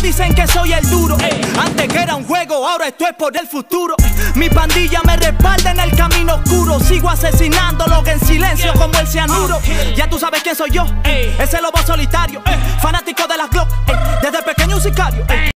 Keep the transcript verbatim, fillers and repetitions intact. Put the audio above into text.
dicen que soy el duro. Antes que era un juego, ahora esto es por el futuro. Mi pandilla me respalda en el camino oscuro. Sigo asesinándolo en silencio como el cianuro. Ya tú sabes quién soy yo, ese lobo solitario, fanático de las Glock, desde pequeño un sicario.